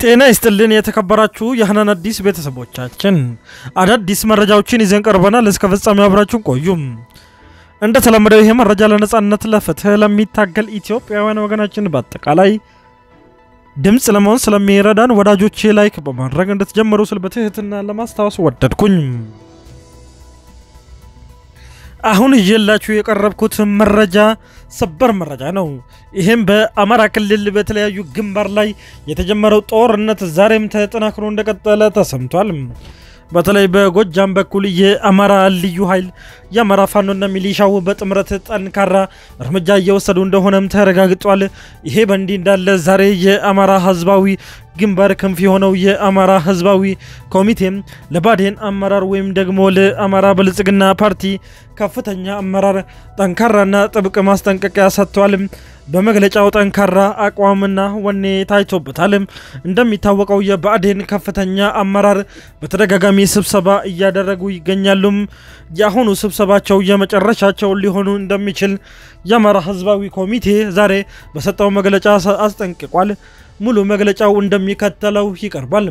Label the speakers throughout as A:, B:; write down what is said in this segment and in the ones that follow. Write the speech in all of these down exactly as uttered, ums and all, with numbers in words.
A: ጤና ይስጥልን የተከበራችሁ የሐናን አዲስ ቤተሰቦቻችን አዳዲስ መረጃዎችን ይዘን ቀርበናል እስከ ፍጻሜው አብራችሁን ቆዩ እንደ ተለመደው ይሄ መረጃ ለነጻነት ለፍትህ ለሚታገል ኢትዮጵያውያን ወገናችን በአጠቃላይ ድምጽ ለመሆን ስለሚረዳን ወዳጆቼ ላይክ በማድረግ እንድትጀምሩ ስለበትህትና ለማስታወስ ወደድኩኝ አሁን ይዤላችሁ የቀረብኩት መረጃ ሰበር መረጃ ነው ይሄም በአማራ ክልል በተለያዩ ግንባር ላይ የተጀመረው ጦርነት ዛሬም ተጠናክሮ እንደቀጠለ ተሰምቷል በተለይ በጎጃም በኩል የአማራ ልዩ ኃይል የአማራ ፋኖና ሚሊሻው በጥምረት ጠንካራ እርምጃ እየወሰዱ እንደሆነም ተረጋግጧል ይሄ በእንዲ እንዳለ ዛሬ የአማራ ህዝባዊ ግንባር ክንፍ የሆነው የአማራ ህዝባዊ ኮሚቴ ለባዴን አመራር ወይም ደግሞ ለአማራ ብልጽግና ፓርቲ ከፍተኛ አመራር ጠንካራና ጥብቅ ማስጠንቀቂያ ሰጥቷል በመግለጫው ጠንካራ አቋምና ወኔ ታይቶበታል እንደሚታወቀው የባዴን ከፍተኛ አመራር በተደጋጋሚ ስብሰባ እያደረጉ ይገኛሉ ያሁኑ ስብሰባቸው የመጨረሻቸው ሊሆኑ እንደሚችል የአማራ ህዝባዊ ኮሚቴ ዛሬ በሰጠው መግለጫ አስጠንቅቋል ሙሉ መግለጫው እንደሚከተለው ይቀርባል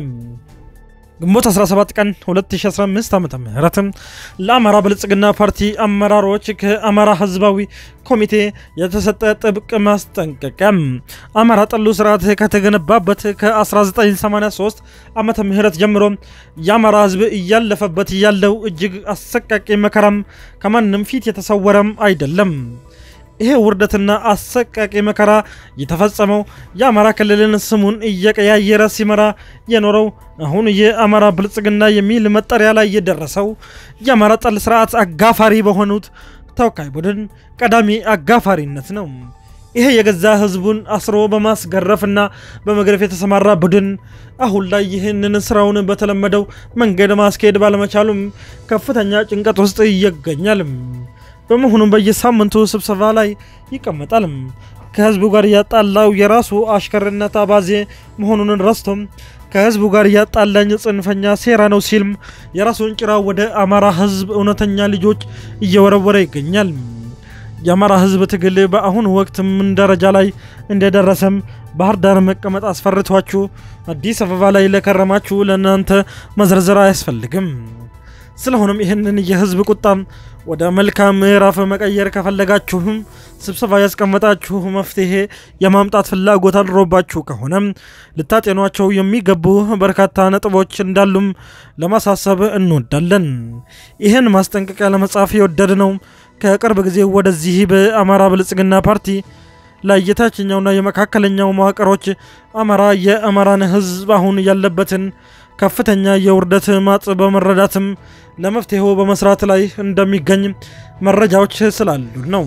A: ግንቦት አስራ ሰባት ቀን ሁለት ሺህ አስራ አምስት ዓመተ ምህረት ለአማራ ብልጽግና ፓርቲ አመራሮች ከአማራ ህዝባዊ ኮሚቴ የተሰጠ ጥብቅ ማስጠንቀቂያ አማራ ጠሉ ስርዓት ከተገነባበት ከ1983 ዓመተ ምህረት ጀምሮ የአማራ ህዝብ እያለፈበት ያለው እጅግ አሰቃቂ መከራም ከማንም ፊት የተሰወረም አይደለም ይሄ ውርደትና አሰቃቂ መከራ የተፈጸመው የአማራ ክልልን ስሙን እየቀያየረ ሲመራ የኖረው አሁን የአማራ ብልጽግና የሚል መጠሪያ ላይ የደረሰው የአማራ ጠል ስርዓት አጋፋሪ በሆኑት ተወካይ ቡድን ቀዳሚ አጋፋሪነት ነው ይሄ የገዛ ህዝቡን አስሮ በማስገረፍና በመግረፍ የተሰማራ ቡድን አሁን ላይ ይህንን ስራውን በተለመደው መንገድ ማስኬድ ባለመቻሉም ከፍተኛ ጭንቀት ውስጥ ይገኛል በመሆኑም በየሳምንቱ ስብሰባ ላይ ይቀመጣል ከህዝቡ ጋር ያጣላው የራሱ አሽከርነት አባዜ መሆኑን ረስቶም ከህዝቡ ጋር ያጣላኝ ጽንፈኛ ሴራ ነው ሲልም የራሱን ጭራ ወደ አማራ ህዝብ እውነተኛ ልጆች እየወረወረ ይገኛል የአማራ ህዝብ ትግል በአሁን ወቅት ምን ደረጃ ላይ እንደደረሰም ባህር ዳር መቀመጥ አስፈርቷችሁ አዲስ አበባ ላይ ለከረማችሁ ለናንተ መዝረዝራ ያስፈልግም ስለሆነም ይሄንን የህዝብ ቁጣም ወደ መልካም ምዕራፍ መቀየር ከፈለጋችሁም ስብሰባ ያስቀመጣችሁ መፍትሄ የማምጣት ፍላጎት አድሮባችሁ ከሆነ ልታጤኗቸው የሚገቡ በርካታ ነጥቦች እንዳሉም ለማሳሰብ እንወዳለን ይሄን ማስጠንቀቂያ ለመጻፍ የወደድነው ከቅርብ ጊዜ ወደዚህ በአማራ ብልጽግና ፓርቲ ላይ የታችኛውና የመካከለኛው መዋቅሮች አማራ የአማራን ህዝብ አሁን ያለበትን ከፍተኛ የውርደት ማጥ በመረዳትም ለመፍትሄው በመስራት ላይ እንደሚገኝ መረጃዎች ስላሉ ነው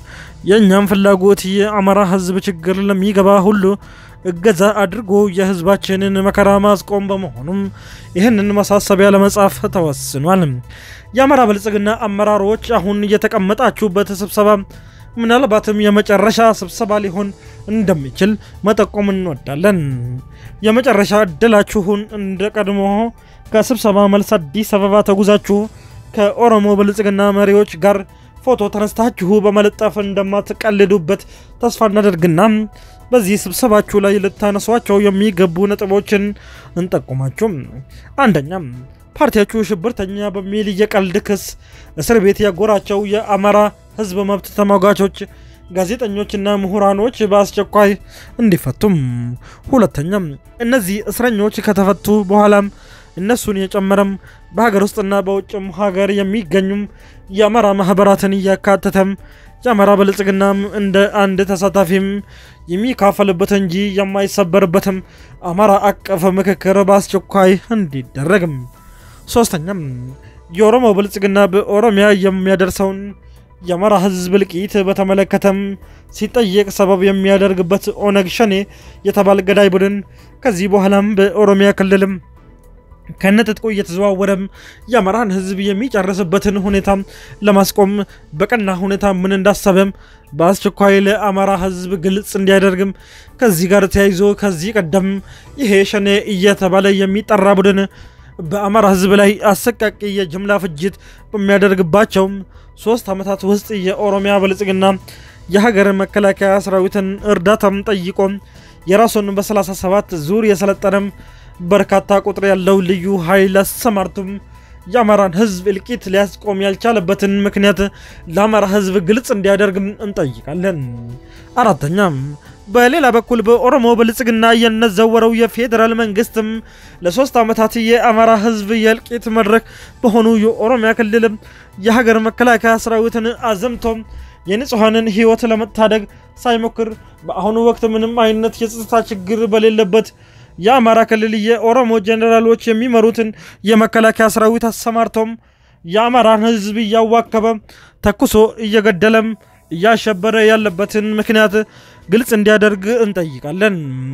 A: የኛም ፍላጎት የአማራ ህዝብ ችግር ለሚገባ ሁሉ እገዛ አድርጎ የህዝባችንን መከራ ማስቆም በመሆኑም ይህንን ማሳሰቢያ ለመጻፍ ተወስኗል የአማራ ብልጽግና አመራሮች አሁን የተቀመጣችሁበት ስብሰባ ምናልባትም የመጨረሻ ስብሰባ ሊሆን እንደሚችል መጠቆም እንወዳለን የመጨረሻ እድላችሁን እንደቀድሞ ከስብሰባ መልስ አዲስ አበባ ተጉዛችሁ ከኦሮሞ ብልጽግና መሪዎች ጋር ፎቶ ተነስታችሁ በመለጠፍ እንደማትቀልዱበት ተስፋ እናደርግና በዚህ ስብሰባችሁ ላይ ልታነሷቸው የሚገቡ ነጥቦችን እንጠቁማችሁ አንደኛ ፓርቲያችሁ ሽብርተኛ በሚል የቀልድ ክስ እስር ቤት ያጎራቸው የአማራ ህዝብ መብት ተሟጋቾች ጋዜጠኞችና ምሁራኖች በአስቸኳይ እንዲፈቱም ሁለተኛ እነዚህ እስረኞች ከተፈቱ በኋላም እነሱን የጨመረም በሀገር ውስጥና በውጭም ሀገር የሚገኙም የአማራ ማህበራትን ያካተተም የአማራ ብልጽግናም እንደ አንድ ተሳታፊም የሚካፈልበት እንጂ የማይሰበርበትም አማራ አቀፍ ምክክር በአስቸኳይ እንዲደረግም ሶስተኛም የኦሮሞ ብልጽግና በኦሮሚያ የሚያደርሰውን የአማራ ህዝብ ልቂት በተመለከተም ሲጠየቅ ሰበብ የሚያደርግበት ኦነግ ሸኔ የተባለ ገዳይ ቡድን ከዚህ በኋላም በኦሮሚያ ክልልም ከነጥጥቁ እየተዘዋወረም የአማራን ህዝብ የሚጨርስበትን ሁኔታ ለማስቆም በቀና ሁኔታ ምን እንዳሰበም በአስቸኳይ ለአማራ ህዝብ ግልጽ እንዲያደርግም ከዚህ ጋር ተያይዞ ከዚህ ቀደም ይሄ ሸኔ እየተባለ የሚጠራ ቡድን በአማራ ህዝብ ላይ አሰቃቂ የጅምላ ፍጅት በሚያደርግባቸው ሶስት አመታት ውስጥ የኦሮሚያ ብልጽግና የሀገር መከላከያ ሰራዊትን እርዳታም ጠይቆ የራሱን በ37 ዙር የሰለጠነም በርካታ ቁጥር ያለው ልዩ ኃይል አሰማርቶም የአማራን ህዝብ እልቂት ሊያስቆም ያልቻለበትን ምክንያት ለአማራ ህዝብ ግልጽ እንዲያደርግ እንጠይቃለን። አራተኛም በሌላ በኩል በኦሮሞ ብልጽግና የነዘወረው የፌደራል መንግስትም ለሶስት ዓመታት የአማራ ህዝብ የእልቂት መድረክ በሆኑ የኦሮሚያ ክልል የሀገር መከላከያ ሰራዊትን አዘምቶ የንጹሃንን ህይወት ለመታደግ ሳይሞክር በአሁኑ ወቅት ምንም አይነት የጸጥታ ችግር በሌለበት የአማራ ክልል የኦሮሞ ጀነራሎች የሚመሩትን የመከላከያ ሰራዊት አሰማርቶም የአማራን ህዝብ ያዋከበ ተኩሶ እየገደለም ያሸበረ ያለበትን ምክንያት ግልጽ እንዲያደርግ እንጠይቃለን።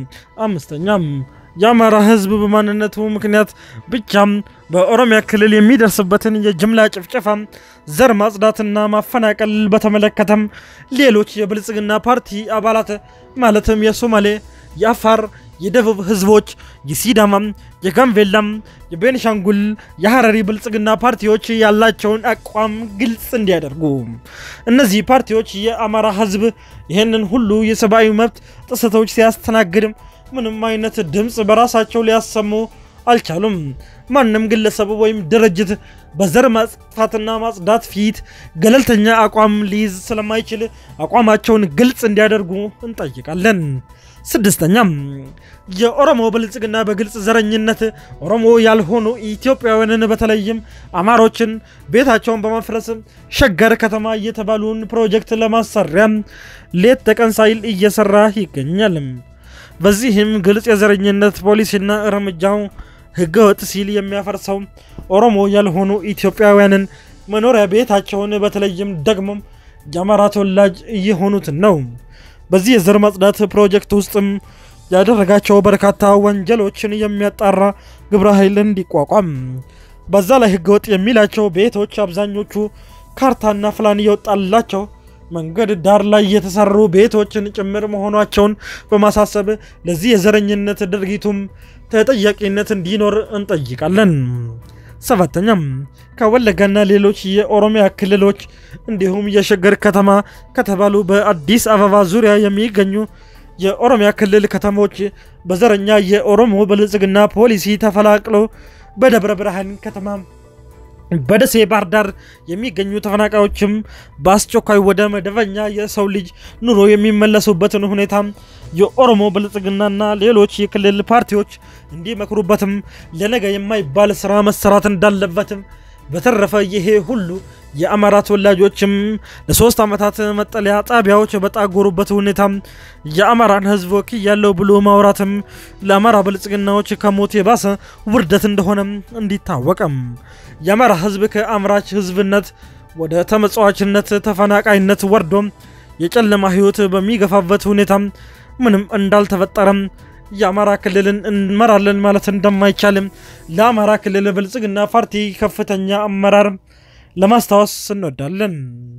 A: አምስተኛም የአማራ ህዝብ በማንነቱ ምክንያት ብቻም በኦሮሚያ ክልል የሚደርስበትን የጅምላ ጭፍጨፋ ዘር ማጽዳትና ማፈናቀል በተመለከተም ሌሎች የብልጽግና ፓርቲ አባላት ማለትም የሶማሌ የአፋር የደቡብ ህዝቦች የሲዳማ የጋምቤላ የቤንሻንጉል የሐረሪ ብልጽግና ፓርቲዎች ያላቸውን አቋም ግልጽ እንዲያደርጉ እነዚህ ፓርቲዎች የአማራ ህዝብ ይሄንን ሁሉ የሰብአዊ መብት ጥሰቶች ሲያስተናግድ ምንም አይነት ድምጽ በራሳቸው ሊያሰሙ አልቻሉም። ማንንም ግለሰብ ወይም ድርጅት በዘር ማጥፋትና ማጽዳት ፊት ገለልተኛ አቋም ሊይዝ ስለማይችል አቋማቸውን ግልጽ እንዲያደርጉ እንጠይቃለን። ስድስተኛም የኦሮሞ ብልጽግና በግልጽ ዘረኝነት ኦሮሞ ያልሆኑ ኢትዮጵያውያንን በተለይም አማሮችን ቤታቸውን በማፍረስ ሸገር ከተማ እየተባሉን ፕሮጀክት ለማሰሪያ ሌት ተቀን ሳይል እየሰራ ይገኛል። በዚህም ግልጽ የዘረኝነት ፖሊሲና እርምጃው ህገወጥ ሲል የሚያፈርሰው ኦሮሞ ያልሆኑ ኢትዮጵያውያንን መኖሪያ ቤታቸውን በተለይም ደግሞ የአማራ ተወላጅ የሆኑት ነው። በዚህ የዘር ማጽዳት ፕሮጀክት ውስጥም ያደረጋቸው በርካታ ወንጀሎችን የሚያጣራ ግብረ ኃይል እንዲቋቋም በዛ ላይ ህገወጥ የሚላቸው ቤቶች አብዛኞቹ ካርታና ፕላን የወጣላቸው መንገድ ዳር ላይ የተሰሩ ቤቶችን ጭምር መሆናቸውን በማሳሰብ ለዚህ የዘረኝነት ድርጊቱም ተጠያቂነት እንዲኖር እንጠይቃለን። ሰባተኛም ከወለጋና ሌሎች የኦሮሚያ ክልሎች እንዲሁም የሸገር ከተማ ከተባሉ በአዲስ አበባ ዙሪያ የሚገኙ የኦሮሚያ ክልል ከተሞች በዘረኛ የኦሮሞ ብልጽግና ፖሊሲ ተፈላቅሎ በደብረ ብርሃን ከተማ በደሴ ባህር ዳር የሚገኙ ተፈናቃዮችም በአስቸኳይ ወደ መደበኛ የሰው ልጅ ኑሮ የሚመለሱበትን ሁኔታ የኦሮሞ ብልጽግናና ሌሎች የክልል ፓርቲዎች እንዲመክሩበትም ለነገ የማይባል ስራ መሰራት እንዳለበትም በተረፈ ይሄ ሁሉ የአማራ ተወላጆችም ለሶስት ዓመታት መጠለያ ጣቢያዎች በጣጎሩበት ሁኔታ የአማራን ህዝብ ወክያለሁ ብሎ ማውራትም ለአማራ ብልጽግናዎች ከሞት የባሰ ውርደት እንደሆነ እንዲታወቅም የአማራ ህዝብ ከአምራች ህዝብነት ወደ ተመጽዋችነት ተፈናቃይነት ወርዶ የጨለማ ህይወት በሚገፋበት ሁኔታ ምንም እንዳልተፈጠረም የአማራ ክልልን እንመራለን ማለት እንደማይቻል ለአማራ ክልል ብልጽግና ፓርቲ ከፍተኛ አመራር ለማስታወስ እንወዳለን።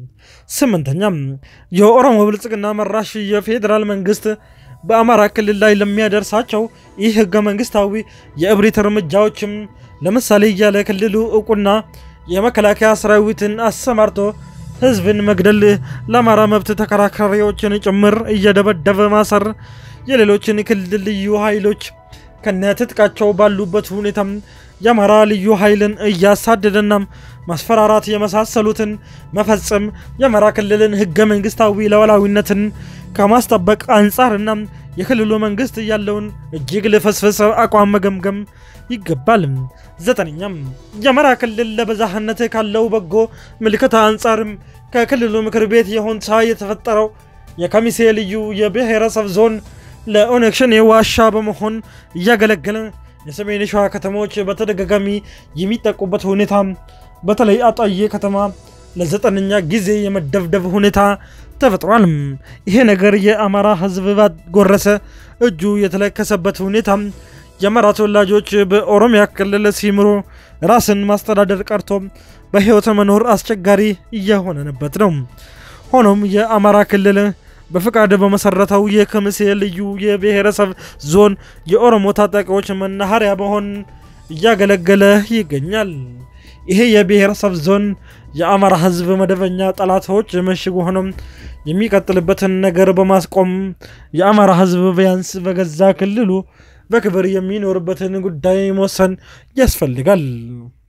A: ስምንተኛም የኦሮሞ ብልጽግና መራሽ የፌደራል መንግስት በአማራ ክልል ላይ ለሚያደርሳቸው ይህ ህገ መንግስታዊ የእብሪት እርምጃዎችም ለምሳሌ ያለ ክልሉ ዕውቅና የመከላከያ ሰራዊትን አሰማርቶ ህዝብን መግደል ለአማራ መብት ተከራካሪዎችን ጭምር እየደበደበ ማሰር የሌሎችን ክልል ልዩ ኃይሎች ከነትጥቃቸው ባሉበት ሁኔታ የአማራ ልዩ ኃይልን እያሳደደና ማስፈራራት የመሳሰሉትን መፈጸም የአማራ ክልልን ህገ መንግስታዊ ሉዓላዊነትን ከማስጠበቅ አንፃርና የክልሉ መንግስት ያለውን እጅግ ለፈስፈሰ አቋም መገምገም ይገባል። ዘጠነኛም የአማራ ክልል ለበዛህነት ካለው በጎ ምልክታ አንፃርም ከክልሉ ምክር ቤት የሆንታ የተፈጠረው የከሚሴ ልዩ የብሔረሰብ ዞን ለኦነግ ሸኔ ዋሻ በመሆን እያገለገለ የሰሜን ሸዋ ከተሞች በተደጋጋሚ የሚጠቁበት ሁኔታ በተለይ አጣዬ ከተማ ለዘጠነኛ ጊዜ የመደብደብ ሁኔታ ተፈጥሯል። ይሄ ነገር የአማራ ህዝብ ባጎረሰ እጁ የተለከሰበት ሁኔታ የአማራ ተወላጆች በኦሮሚያ ክልል ሲምሩ ራስን ማስተዳደር ቀርቶ በህይወት መኖር አስቸጋሪ እየሆነበት ነው። ሆኖም የአማራ ክልል በፍቃድ በመሰረታው የከሚሴ ልዩ የብሔረሰብ ዞን የኦሮሞ ታጣቂዎች መናኸሪያ በመሆን እያገለገለ ይገኛል። ይሄ የብሔረሰብ ዞን የአማራ ህዝብ መደበኛ ጠላቶች መሽጉ ሆኖም የሚቀጥልበትን ነገር በማስቆም የአማራ ህዝብ ቢያንስ በገዛ ክልሉ በክብር የሚኖርበትን ጉዳይ መወሰን ያስፈልጋል።